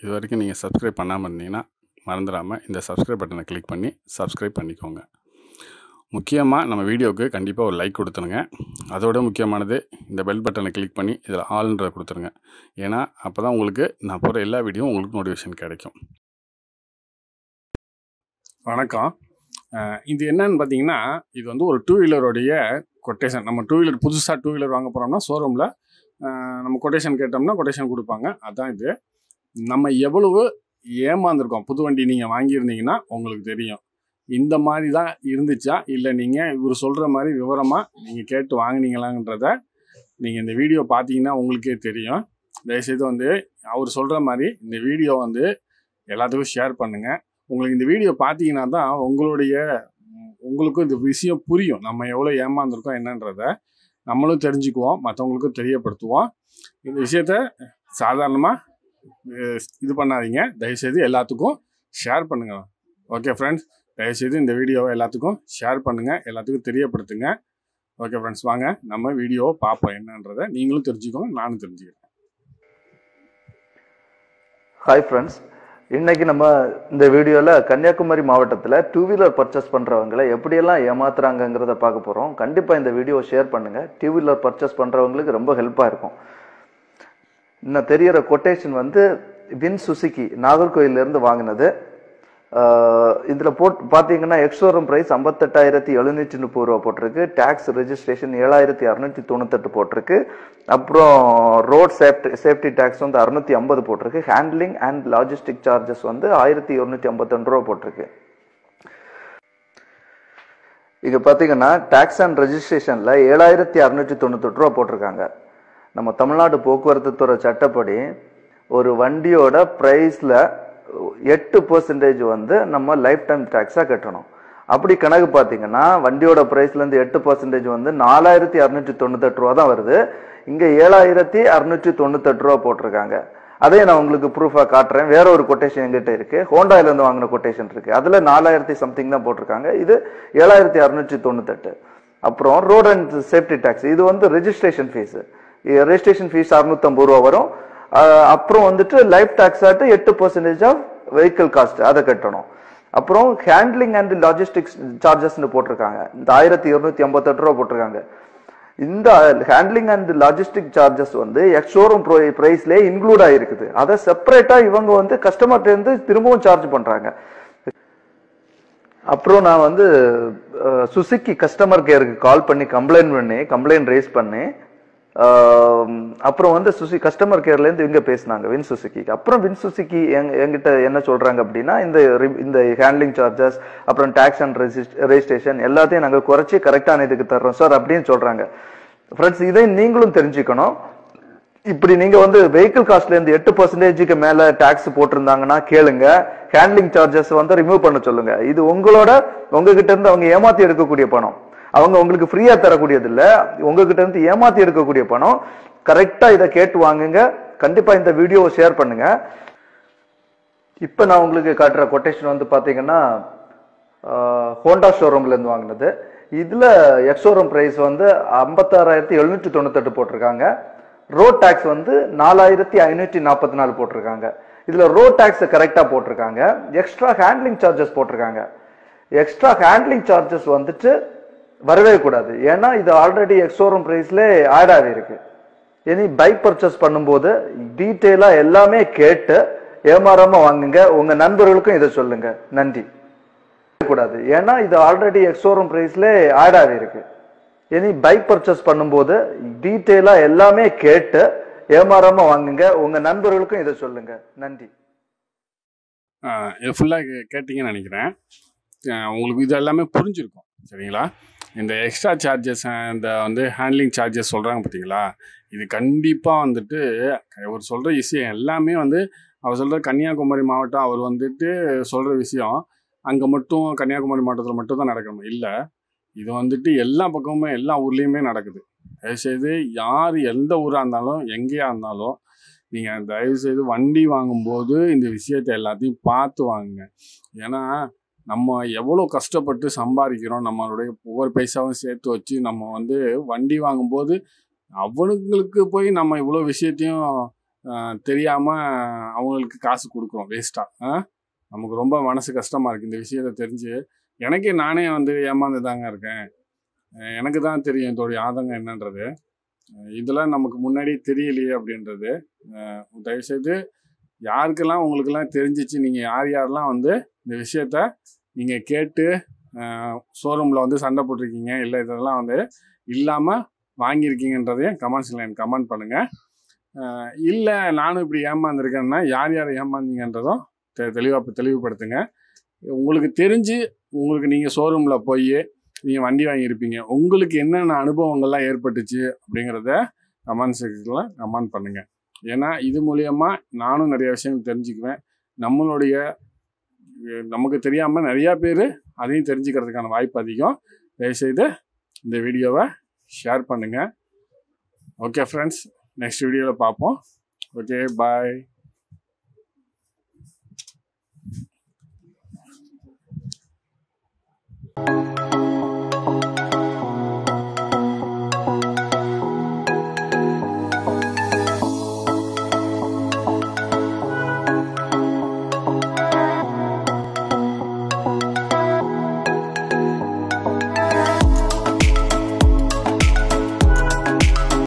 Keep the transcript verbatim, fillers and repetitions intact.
இதுவரைக்கும் நீங்கள் சப்ஸ்கிரைப் பண்ணாமல் இருந்தீங்கன்னா மறந்துடாமல் இந்த சப்ஸ்கிரைப் பட்டனை கிளிக் பண்ணி சப்ஸ்கிரைப் பண்ணிக்கோங்க. முக்கியமாக நம்ம வீடியோவுக்கு கண்டிப்பாக ஒரு லைக் கொடுத்துருங்க. அதோட முக்கியமானது இந்த பெல் பட்டனை கிளிக் பண்ணி இதில் ஆல்ன்றதை கொடுத்துருங்க. ஏன்னா அப்போ தான் உங்களுக்கு நான் போகிற எல்லா வீடியோவும் உங்களுக்கு நோட்டிஃபிகேஷன் கிடைக்கும். வணக்கம். இது என்னன்னு பார்த்தீங்கன்னா, இது வந்து ஒரு டூ வீலருடைய கொட்டேஷன். நம்ம டூ வீலர் புதுசாக டூ வீலர் வாங்க போகிறோம்னா ஷோரூமில் நம்ம கொட்டேஷன் கேட்டோம்னா கொட்டேஷன் கொடுப்பாங்க. அதுதான் இது. நம்ம எவ்வளவு ஏமாந்துருக்கோம். புது வண்டி நீங்கள் வாங்கியிருந்தீங்கன்னா உங்களுக்கு தெரியும். இந்த மாதிரி தான் இருந்துச்சா இல்லை நீங்கள் இவர் சொல்கிற மாதிரி விவரமாக நீங்கள் கேட்டு வாங்கினீங்களான்றத நீங்கள் இந்த வீடியோ பார்த்தீங்கன்னா உங்களுக்கே தெரியும். தயவுசெய்து வந்து அவர் சொல்கிற மாதிரி இந்த வீடியோ வந்து எல்லாத்துக்கும் ஷேர் பண்ணுங்கள். உங்களுக்கு இந்த வீடியோ பார்த்தீங்கன்னா தான் உங்களுடைய உங்களுக்கும் இந்த விஷயம் புரியும். நம்ம எவ்வளோ ஏமாந்துருக்கோம் என்னன்றதை நம்மளும் தெரிஞ்சுக்குவோம், மற்றவங்களுக்கும் தெரியப்படுத்துவோம். இந்த விஷயத்த சாதாரணமாக இது பண்ணாதீங்க. தயவுசெய்து எல்லாத்துக்கும் ஷேர் பண்ணுங்கள். ஓகே ஃப்ரெண்ட்ஸ், தயவுசெய்து இந்த வீடியோவை எல்லாத்துக்கும் ஷேர் பண்ணுங்கள், எல்லாத்துக்கும் தெரியப்படுத்துங்க. ஓகே ஃப்ரெண்ட்ஸ், வாங்க நம்ம வீடியோவை பார்ப்போம். என்னன்றதை நீங்களும் தெரிஞ்சுக்கோங்க, நானும் தெரிஞ்சுக்கிறேன். ஹாய் ஃப்ரெண்ட்ஸ், இன்னைக்கு நம்ம இந்த வீடியோவில் கன்னியாகுமரி மாவட்டத்தில் டூ வீலர் பர்ச்சேஸ் பண்ணுறவங்களை எப்படியெல்லாம் ஏமாத்துறாங்கங்கிறத பார்க்க போகிறோம். கண்டிப்பாக இந்த வீடியோவை ஷேர் பண்ணுங்கள். டூ வீலர் பர்ச்சேஸ் பண்ணுறவங்களுக்கு ரொம்ப ஹெல்ப்பாக இருக்கும். இன்னும் தெரிகிற கொட்டேஷன் வந்து வின் சுசுகி நாகர்கோயிலேருந்து வாங்கினது. இதில் போட் பார்த்தீங்கன்னா எக்ஸ்ஷோரூம் ப்ரைஸ் ஐம்பத்தெட்டாயிரத்தி எழுநூற்றி முப்பது ரூபா போட்டிருக்கு. டேக்ஸ் ரெஜிஸ்ட்ரேஷன் ஏழாயிரத்தி அறுநூற்றி தொண்ணூத்தெட்டு போட்டிருக்கு. அப்புறம் ரோட் சேஃப்டி சேஃப்டி டேக்ஸ் வந்து அறுநூத்தி ஐம்பது போட்டிருக்கு. ஹேண்ட்லிங் அண்ட் லாஜிஸ்டிக் சார்ஜஸ் வந்து ஆயிரத்தி இருநூற்றி ஐம்பத்தொன்று ரூபா போட்டிருக்கு. இங்கே பார்த்தீங்கன்னா டேக்ஸ் அண்ட் ரெஜிஸ்ட்ரேஷனில் ஏழாயிரத்தி அறுநூற்றி தொண்ணூத்தெட்டு ரூபா போட்டிருக்காங்க. நம்ம தமிழ்நாடு போக்குவரத்து துறை சட்டப்படி ஒரு வண்டியோட ப்ரைஸில் எட்டு பர்சன்டேஜ் வந்து நம்ம லைஃப் டைம் டேக்ஸாக கட்டணும். அப்படி கணக்கு பார்த்தீங்கன்னா வண்டியோட ப்ரைஸ்லேருந்து எட்டு பர்சன்டேஜ் வந்து நாலாயிரத்தி அறுநூற்றி தொண்ணூத்தெட்டு ரூபா தான் வருது. இங்கே ஏழாயிரத்தி அறுநூற்றி தொண்ணூத்தெட்டு ரூபா போட்டிருக்காங்க. அதே நான் உங்களுக்கு ப்ரூஃபாக காட்டுறேன். வேற ஒரு கொட்டேஷன் எங்கிட்ட இருக்கு, ஹோண்டாயிலேருந்து வாங்கின கொட்டேஷன் இருக்கு. அதில் நாலாயிரத்தி சம்திங் தான் போட்டிருக்காங்க. இது ஏழாயிரத்தி அறுநூற்றி தொண்ணூத்தெட்டு. அப்புறம் ரோட் அண்ட் சேஃப்டி டேக்ஸ், இது வந்து ரெஜிஸ்ட்ரேஷன் ஃபீஸ். ரெஜிஸ்ட்ரேஷன் ஃபீஸ் அறுநூத்தம்பது ரூபா வரும். அப்புறம் வந்துட்டு லைஃப் டேக்ஸ் ஆட்டு எட்டு பர்சன்டேஜ் ஆஃப் வெஹிக்கிள் காஸ்ட் அதை கட்டணும். அப்புறம் ஹேண்ட்லிங் அண்ட் லாஜிஸ்டிக்ஸ் சார்ஜஸ்ன்னு போட்டிருக்காங்க. இந்த ஆயிரத்தி இருநூத்தி ஐம்பத்தெட்டு ரூபா போட்டிருக்காங்க. இந்த ஹேண்ட்லிங் அண்ட் லாஜிஸ்டிக் சார்ஜஸ் வந்து எக்ஸ்ஷோரூம் பிரைஸ்லேயே இன்க்ளூட் ஆகிருக்குது. அதை செப்பரேட்டா இவங்க வந்து கஸ்டமர்கிட்ட இருந்து திரும்பவும் சார்ஜ் பண்றாங்க. அப்புறம் நான் வந்து சுசுகி கஸ்டமர் கேருக்கு கால் பண்ணி கம்ப்ளைண்ட் பண்ணி கம்ப்ளைண்ட் ரைஸ் பண்ணி அப்புறம் வந்து சுசி கஸ்டமர் கேர்ல இருந்து இங்க பேசினாங்க வின் சுசுகி. அப்புறம் வின் சுசுகி எங்கிட்ட என்ன சொல்றாங்க அப்படின்னா, இந்த இந்த ஹேண்ட்லிங் சார்ஜஸ் அப்புறம் டாக்ஸ் அண்ட் ரெஜிஸ்ட்ரேஷன் எல்லாத்தையும் நாங்க குறைச்சி கரெக்டான இதுக்கு தர்றோம் சார் அப்படின்னு சொல்றாங்க. ஃப்ரெண்ட்ஸ், இதை நீங்களும் தெரிஞ்சுக்கணும். இப்படி நீங்க வந்து வெஹிக்கிள் காஸ்ட்ல இருந்து எட்டு பர்சன்டேஜுக்கு மேல டாக்ஸ் போட்டிருந்தாங்கன்னா கேளுங்க, ஹேண்ட்லிங் சார்ஜஸ் வந்து ரிமூவ் பண்ண சொல்லுங்க. இது உங்களோட உங்ககிட்ட இருந்து அவங்க ஏமாத்தி எடுக்கக்கூடிய பணம். அவங்க உங்களுக்கு ஃப்ரீயா தரக்கூடியது இல்ல, உங்ககிட்ட இருந்து ஏமாத்தி எடுக்கக்கூடிய பணம். கரெக்டா இதை கேட்டு வாங்குங்க. கண்டிப்பா இந்த வீடியோவை ஷேர் பண்ணுங்க. இப்ப நான் உங்களுக்கு காட்டுற கொட்டேஷன் வந்து பாத்தீங்கன்னா ஹோண்டா ஷோரூம்ல இருந்து வாங்கினது. இதுல எக்ஸ்ஷோரூம் பிரைஸ் வந்து ஐம்பத்தாறாயிரத்தி எழுநூற்றி தொண்ணூத்தெட்டு போட்டிருக்காங்க. ரோட் டாக்ஸ் வந்து நாலாயிரத்தி ஐநூற்றி நாற்பத்தி நாலு போட்டிருக்காங்க. இதுல ரோட் டாக்ஸ் கரெக்டா போட்டிருக்காங்க. எக்ஸ்ட்ரா ஹேண்ட்லிங் சார்ஜஸ் போட்டிருக்காங்க. எக்ஸ்ட்ரா ஹேண்ட்லிங் சார்ஜஸ் வந்துட்டு வரவே கூடாது. ஏன்னா இது ஆல்ரெடி எக்ஸ்ஷோரூம் பிரைஸ்ல ஆட் ஆகி இருக்கு. இனி பைக் பர்ச்சேஸ் பண்ணும்போது டீட்டெயிலா எல்லாமே கேட்டு ஏமாறாம வாங்குங்க. உங்க நண்பர்களுக்கும் இதை சொல்லுங்க. நன்றி. கூடாது, ஏன்னா இது ஆல்ரெடி எக்ஸ்ஷோரூம் பிரைஸ்ல ஆட் ஆகி இருக்கு. இனி பைக் பர்ச்சேஸ் பண்ணும்போது டீட்டெயிலா எல்லாமே கேட்டு ஏமாறாம வாங்குங்க. உங்க நண்பர்களுக்கும் இதை சொல்லுங்க. நன்றி. இது ஃபுல்லாக கேட்டீங்கன்னு நினைக்கிறேன். உங்களுக்கு இது எல்லாமே புரிஞ்சிருக்கும். சரிங்களா? இந்த எக்ஸ்ட்ரா சார்ஜஸ், இந்த வந்து ஹேண்ட்லிங் சார்ஜஸ் சொல்கிறாங்க பார்த்தீங்களா, இது கண்டிப்பாக வந்துட்டு அவர் சொல்கிற விஷயம் எல்லாமே வந்து அவர் சொல்கிற கன்னியாகுமரி மாவட்டம் அவர் வந்துட்டு சொல்கிற விஷயம் அங்கே மட்டும் கன்னியாகுமரி மாவட்டத்தில் மட்டும் தான் நடக்கணும் இல்லை. இது வந்துட்டு எல்லா பக்கமுமே எல்லா ஊர்லேயுமே நடக்குது. தயவுசெய்து யார் எந்த ஊராக இருந்தாலும் எங்கேயா இருந்தாலும் நீங்கள் தயவுசெய்து வண்டி வாங்கும்போது இந்த விஷயத்தை எல்லாத்தையும் பார்த்து வாங்குங்க. ஏன்னா நம்ம எவ்வளோ கஷ்டப்பட்டு சம்பாதிக்கிறோம், நம்மளுடைய ஒவ்வொரு பைசாவும் சேர்த்து வச்சு நம்ம வந்து வண்டி வாங்கும்போது அவனுங்களுக்கு போய் நம்ம இவ்வளோ விஷயத்தையும் தெரியாமல் அவங்களுக்கு காசு கொடுக்குறோம் வேஸ்ட்டாக. நமக்கு ரொம்ப மனசு கஷ்டமாக இருக்குது இந்த விஷயத்தை தெரிஞ்சு. எனக்கே நானே வந்து ஏமாந்து தாங்க இருக்கேன். எனக்கு தான் தெரியும் இதோடைய ஆதங்கம் என்னன்றது. இதெல்லாம் நமக்கு முன்னாடி தெரியலையே அப்படின்றது. தயவுசெய்து யாருக்கெல்லாம் உங்களுக்கெல்லாம் தெரிஞ்சிச்சு, நீங்கள் யார் யாரெல்லாம் வந்து இந்த விஷயத்த நீங்கள் கேட்டு ஷோரூமில் வந்து சண்டை போட்டிருக்கீங்க, இல்லை இதெல்லாம் வந்து இல்லாமல் வாங்கியிருக்கீங்கன்றதையும் கமெண்ட்ஸில் எனக்கு கமெண்ட் பண்ணுங்கள். இல்லை நானும் இப்படி ஏமாந்துருக்கேன்னா யார் யார் ஏமாந்தீங்கன்றதும் தெ தெளிவாக தெளிவுபடுத்துங்க. உங்களுக்கு தெரிஞ்சு உங்களுக்கு நீங்கள் ஷோரூமில் போய் நீங்கள் வண்டி வாங்கியிருப்பீங்க, உங்களுக்கு என்னென்ன அனுபவங்கள்லாம் ஏற்பட்டுச்சு அப்படிங்கிறத கமெண்ட் செக்ஷனில் கமெண்ட் பண்ணுங்கள். ஏன்னா இது மூலயமா நானும் நிறைய விஷயங்கள் தெரிஞ்சுக்குவேன். நம்மளுடைய நமக்கு தெரியாமல் நிறையா பேர் அதையும் தெரிஞ்சுக்கிறதுக்கான வாய்ப்பு அதிகம். தயவுசெய்து இந்த வீடியோவை ஷேர் பண்ணுங்கள். ஓகே ஃப்ரெண்ட்ஸ், நெக்ஸ்ட் வீடியோவில் பார்ப்போம். ஓகே, பாய்.